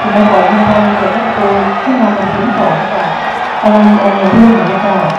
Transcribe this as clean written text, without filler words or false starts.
ในบ่อยในตอนเด็กก็โตขึ้นมาเป็นชิ้นสองค่ะตอนมีองค์เรื่องนี้ก็